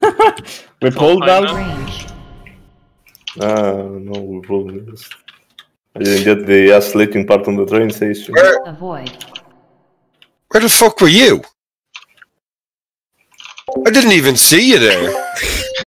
We pulled out? Range. No, we pulled this. I didn't get the sleeping part on the train station. Avoid. Where the fuck were you? I didn't even see you there.